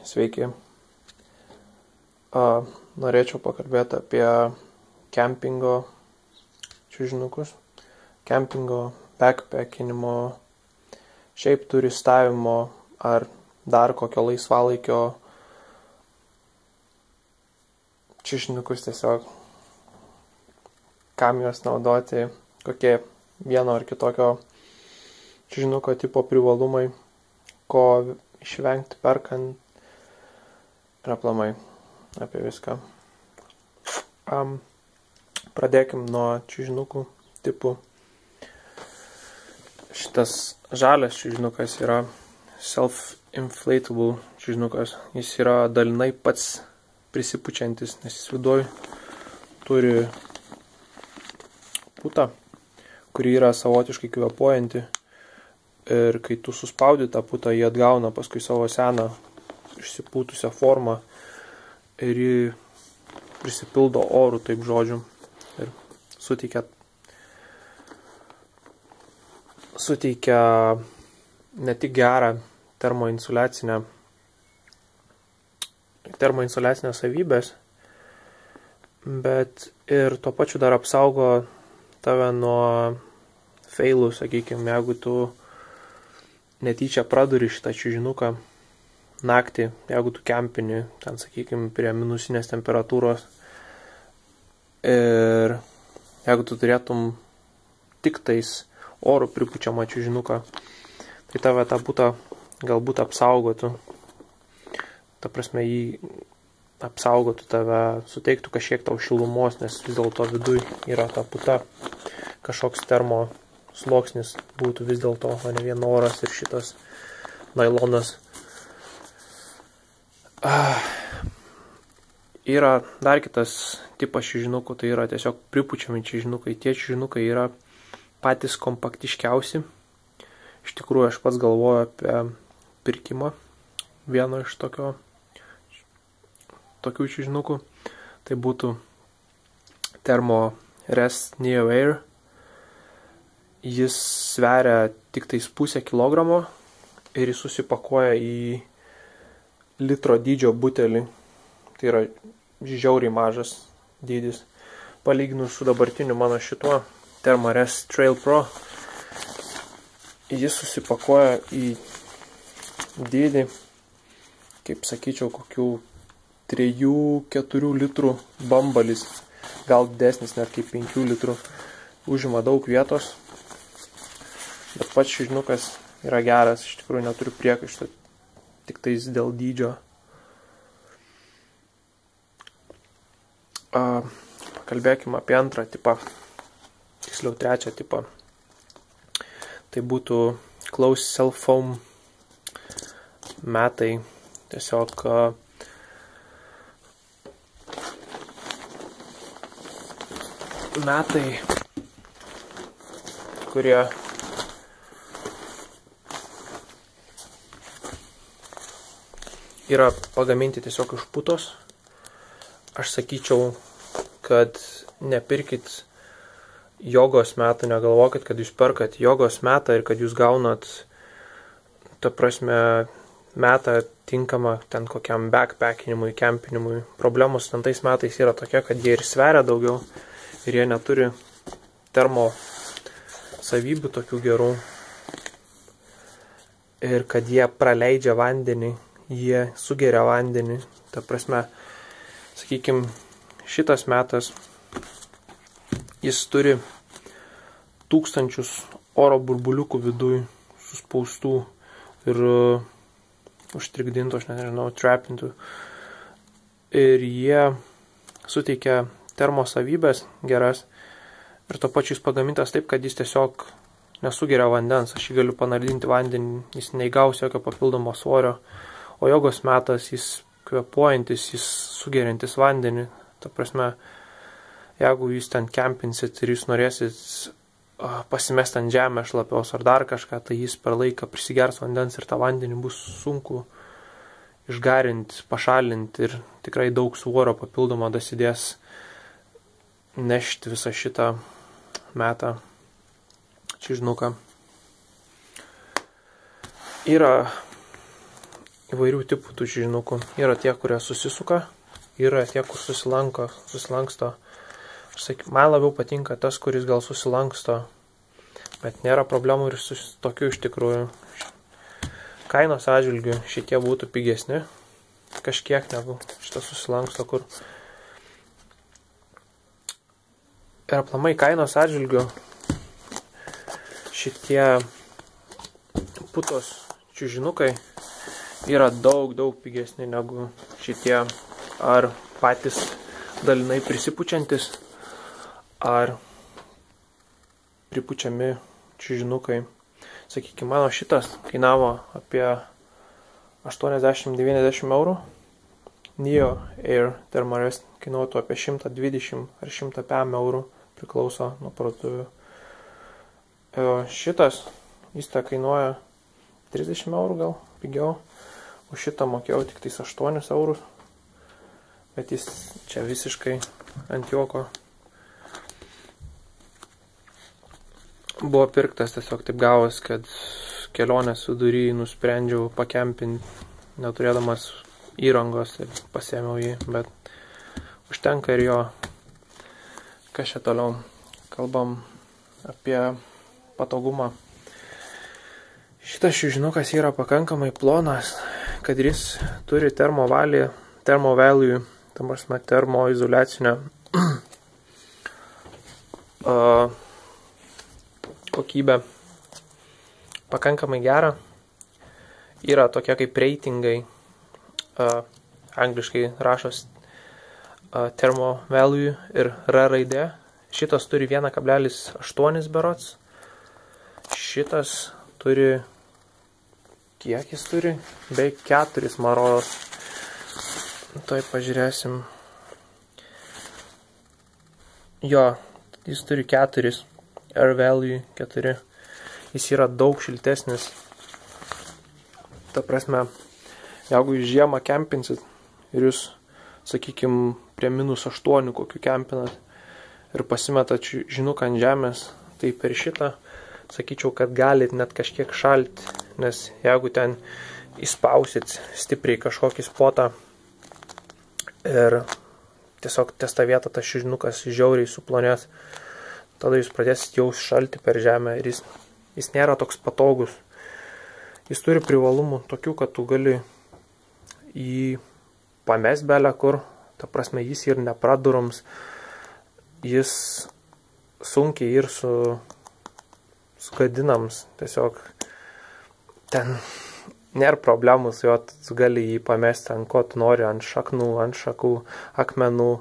Sveiki. Norėčiau pakalbėti apie kempingo čiužinukus, kempingo, backpackinimo, šiaip turistavimo ar dar kokio laisvalaikio čiužinukus tiesiog, kam juos naudoti, kokie vieno ar kitokio čiužinuko tipo privalumai, ko išvengti perkant ir aplamai apie viską. Pradėkim nuo čiužinukų tipų. Šitas žalias čiužinukas yra self-inflatable čiužinukas. Jis yra dalinai pats prisipučiantis, nes jis viduj turi putą, kuri yra savotiškai kvėpuojanti. Ir kai tu suspaudi tą putą, jie atgauna paskui savo seną išsipūtusią formą ir jį prisipildo orų, taip žodžiu, ir suteikia ne tik gerą termoinsuliacinę savybės, bet ir tuo pačiu dar apsaugo tave nuo feilų, sakykime, jeigu tu netyčia praduri šitą čiužinuką naktį, jeigu tu kempini, ten, sakykime, prie minusinės temperatūros ir jeigu tu turėtum tik tais oro pripučiamą čiužinuką, tai tave tą putą galbūt apsaugotų. Ta prasme, jį apsaugotų tave, suteiktų kažkiek tau šilumos, nes vis dėlto viduj yra ta puta, kažkoks termo sluoksnis būtų vis dėlto, o ne vien oras ir šitas nailonas. Yra dar kitas tipas čiužinukų, tai yra tiesiog pripučiami čiužinukai. Tie čiužinukai yra patys kompaktiškiausi. Iš tikrųjų, aš pats galvoju apie pirkimą vieno iš tokių čiužinukų. Tai būtų Thermo Rest Neo Air. Jis sveria tik tais 0,5 kilogramo ir jis susipakuoja į litro dydžio butelį. Tai yra žiauriai mažas dydis. Palyginus su dabartiniu mano šituo Thermo Rest Trail Pro, jis susipakuoja į dydį, kaip sakyčiau, kokių 3-4 litrų bambalis, gal didesnis net kaip 5 litrų, užima daug vietos. Bet pats čiužinukas yra geras, iš tikrųjų neturiu priekaištų, tik tais dėl dydžio. Pakalbėkime apie antrą tipą, tiksliau trečią tipą. Tai būtų Close Cell Foam metai, tiesiog metai, kurie yra pagaminti tiesiog iš putos. Aš sakyčiau, kad nepirkit jogos metų, negalvokit, kad jūs perkat jogos metą ir kad jūs gaunat, ta prasme, metą tinkamą ten kokiam backpackinimui, kempinimui. Problemos ten tais metais yra tokia, kad jie ir sveria daugiau ir jie neturi termo savybių tokių gerų ir kad jie praleidžia vandenį, jie sugeria vandenį. Ta prasme, sakykime, šitas metas, jis turi 1000 oro burbuliukų viduj suspaustų ir užtrikdintų, aš nežinau, trapintų. Ir jie suteikia termosavybės geras ir to pačiu jis pagamintas taip, kad jis tiesiog nesugeria vandens. Aš jį galiu panardinti vandenį, jis neįgaus jokio papildomo svorio. O jogos metas, jis kvėpuojantis, jis sugeriantis vandenį. Ta prasme, jeigu jūs ten kempinsit ir jūs norėsit pasimesti ant žemės šlapios ar dar kažką, tai jis per laiką prisigers vandens ir tą vandenį bus sunku išgarinti, pašalinti ir tikrai daug svorio papildomo dasidės nešti visą šitą metą čiužinuką. Yra įvairių tipų tų čiužinukų. Yra tie, kurie susisuka, yra tie, kur susilanksto. Man labiau patinka tas, kuris gal susilanksto, bet nėra problemų ir su tokiu iš tikrųjų. Kainos atžvilgių šitie būtų pigesni, kažkiek negu šitas susilanksto, kur. Ir aplamai kainos atžvilgių šitie putos čiužinukai yra daug pigesni negu šitie ar patys dalinai prisipučiantis, ar pripučiami čiužinukai. Sakykime, mano šitas kainavo apie 80-90 eurų. Neo Air Thermarest kainuotų apie 120 ar 105 eurų, priklauso nuo parduotuvių. Šitas, jis tą kainuoja 30 eurų gal pigiau. Už šitą mokėjau tik tais 8 eurus. Bet jis čia visiškai ant juoko. Buvo pirktas, tiesiog taip gavos, kad kelionės vidury nusprendžiau pakempinti, neturėdamas įrangos, ir pasėmiau jį, bet užtenka ir jo. Kas čia toliau? Kalbam apie patogumą. Šitas čiužinukas yra pakankamai plonas, kad jis turi termovalue, termoizoliacinę kokybę pakankamai gerą. Yra tokie kaip reitingai, angliškai rašos termovalue ir R raidė. Šitas turi 1,8 berods. Šitas turi, kiek jis turi? Beveik 4 maros. Tuoj pažiūrėsim. Jo, jis turi 4. R-value 4. Jis yra daug šiltesnis. Ta prasme, jeigu jūs žiemą kempinsit ir jūs, sakykime, prie -8 kokiu kempinat ir pasimetat čiužinuką ant žemės, tai per šitą sakyčiau, kad galit net kažkiek šalti, nes jeigu ten įspausit stipriai kažkokį spotą ir tiesiog ties tą vietą tas čiužinukas žiauriai suplonės, tada jūs pradėsit jaust šaltį per žemę ir jis nėra toks patogus. Jis turi privalumų tokių, kad tu gali jį pamest belę kur, ta prasme jis ir nepradurums, jis sunkiai ir sugadinams, tiesiog ten nėra problemų su juo, tu gali jį pamesti ant ko tu nori, ant šaknų, ant šakų, akmenų,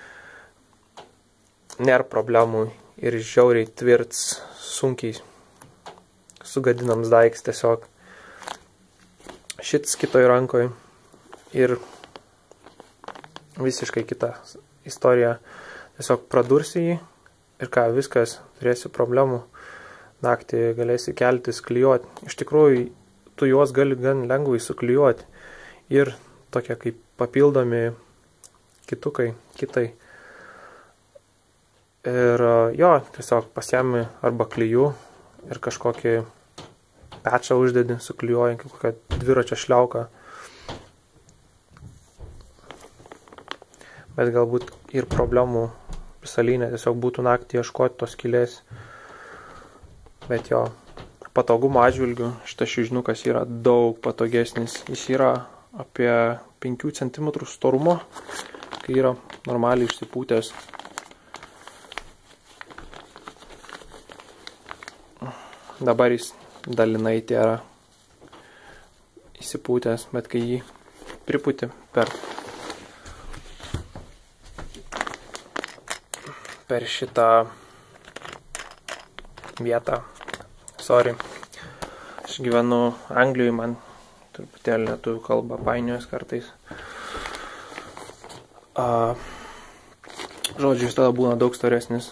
nėra problemų. Ir žiauriai tvirts, sunkiai sugadinams daiks tiesiog. Šitas kitoj rankoj ir visiškai kita istorija. Tiesiog pradursi jį ir ką, viskas, turėsi problemų. Naktį galėsi keltis, klijuoti. Iš tikrųjų, tu juos gali gan lengvai suklijuoti. Ir tokie kaip papildomi kitai. Ir jo, tiesiog pasiemi arba klijų ir kažkokį pečą uždedi, suklijuoji kokią dviračio šliauką. Bet galbūt ir problemų pisalinė, tiesiog būtų naktį ieškoti tos skylės. Bet jo, patogumo atžvilgių šitas čiužinukas yra daug patogesnis. Jis yra apie 5 cm storumo, kai yra normaliai išsipūtęs. Dabar jis dalinai yra įsipūtęs, bet kai jį pripūti per šitą vietą. Aš gyvenu Anglijoje, man truputėlį lietuvių kalba painiojas kartais. Žodžiu, jis tada būna daug storesnis.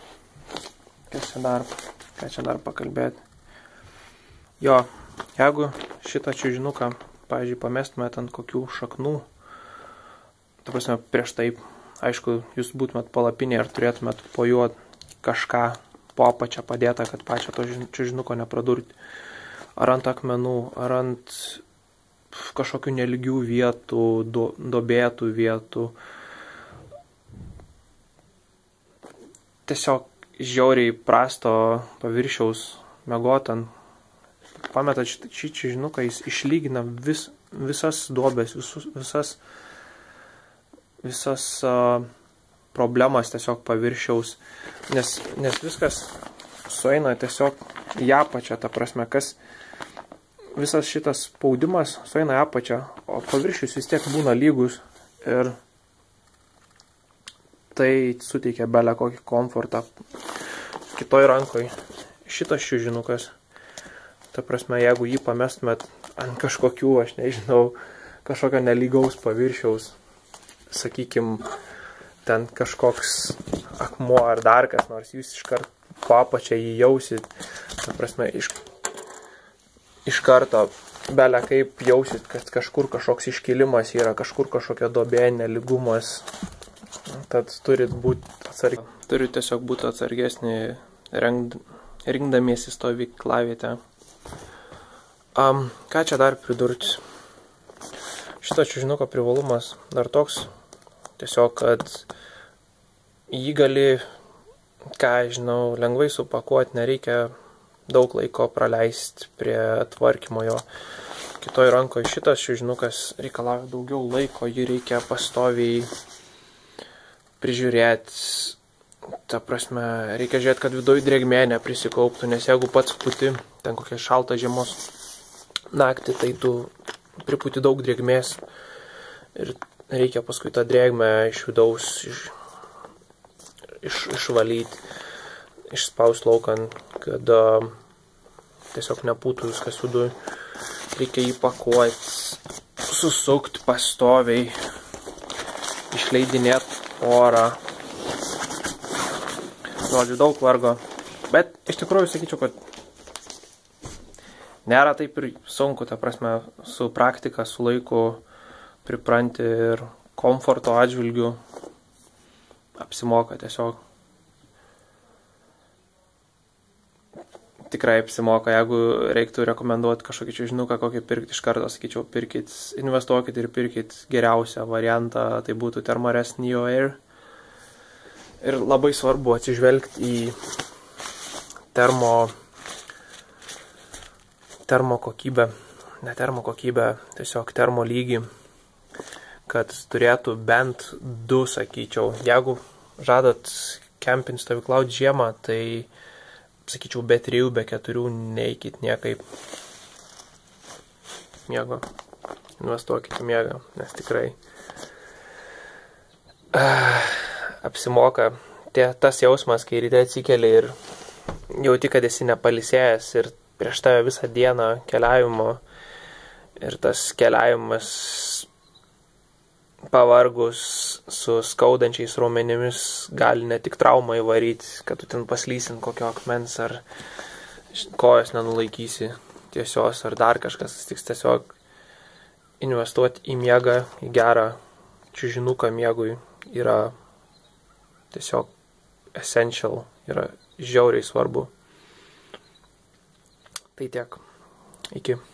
Ką čia dar pakalbėti? Jo, jeigu šitą čiužinuką, pavyzdžiui, pamestumėt ant kokių šaknų, ta prasme, prieš taip, aišku, jūs būtumėt palapinėje ir turėtumėt po juo kažką po apačią padėtą, kad pačią to čiužinuko nepradurti. Ar ant akmenų, ar ant kažkokių nelygių vietų, duobėtų vietų. Tiesiog žiauriai prasto paviršiaus miegotant. Pametat šį čiužinuką, jis išlygina visas duobės, visas problemas tiesiog paviršiaus, nes viskas sueina tiesiog į apačią, ta prasme, visas šitas spaudimas sueina į apačią, o paviršius vis tiek būna lygus ir tai suteikia belę kokį komfortą. Kitoj rankoj šitas čiužinukas, ta prasme, jeigu jį pamestumėt ant kažkokių, aš nežinau, kažkokio nelygaus paviršiaus, sakykim, ten kažkoks akmuo ar dar kas nors, jūs iškart po apačią jį jausit, ta prasme, iš karto belę kaip jausit, kad kažkur kažkoks iškilimas yra, kažkur kažkokia duobė, nelygumas, tad turit tiesiog būti atsargesni rinkdamiesi stovyklavietę. Ką čia dar pridurti? Šito čiužinuko privalumas dar toks, tiesiog, kad jį gali, lengvai supakuoti, nereikia daug laiko praleisti prie tvarkymo jo. Kitoj rankoje šitas čiužinukas reikalauja daugiau laiko, jį reikia pastoviai prižiūrėti. Ta prasme, reikia žiūrėti, kad viduje drėgmė neprisikauptų, nes jeigu pats puti, ten kokia šalta žiemos naktį, tai tu priputi daug drėgmės ir reikia paskui tą drėgmę iš vidaus išvalyti, išspaust laukan, kad tiesiog nepūtų viskas viduje. Reikia jį pakuoti, susukti pastoviai, išleidinėti orą. Žodžiu, daug vargo. Bet iš tikrųjų sakyčiau, kad nėra taip ir sunku, ta prasme, su praktika, su laiku pripranti ir komforto atžvilgių apsimoka tiesiog. Tikrai apsimoka, jeigu reiktų rekomenduoti kažkokį čiužinuką, kokį pirkti iš karto, sakyčiau, investuokit ir pirkit geriausią variantą, tai būtų Thermarest Neo Air. Ir labai svarbu atsižvelgti į termo kokybę, ne termo kokybę, tiesiog termo lygį, kad turėtų bent 2, sakyčiau. Jeigu žadat kempinti stovyklauti žiemą, tai, sakyčiau, be 3, be 4 neikit niekaip. Miego. Investuokit į miegą, nes tikrai apsimoka. Tas jausmas, kai ryte atsikeli ir jauti, kad esi nepalisėjęs ir prieš tave visą dieną keliavimo ir tas keliavimas pavargus su skaudančiais raumenimis gali ne tik traumą įvaryti, kad tu ten paslysint kokio akmens ar kojos nenulaikysi tiesios ar dar kažkas, tiesiog investuoti į miegą, į gerą čiužinuką miegui yra tiesiog essential, yra žiauriai svarbu. Tai tiek. Iki.